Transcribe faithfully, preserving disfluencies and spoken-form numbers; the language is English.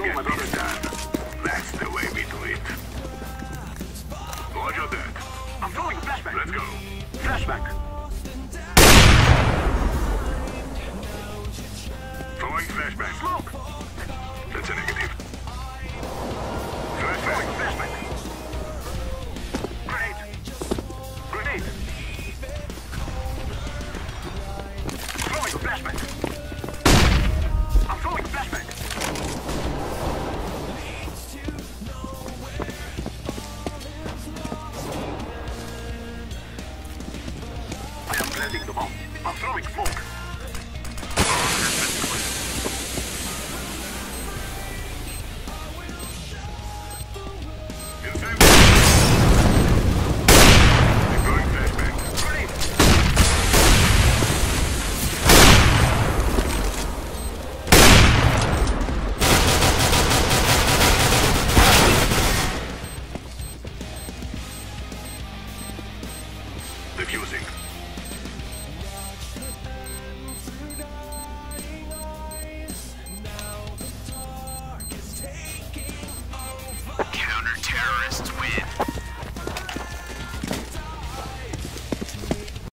get this done. That's the way we do it. Roger that. I'm throwing a flashback. Let's go. Flashback. Throwing flashback. Smoke. That's a negative. Flashback. Throwing flashback. Grenade. Grenade. Throwing flashback. I'm throwing flashback. I am planting the bomb. I'm throwing smoke. Diffusing. Counter-terrorists win.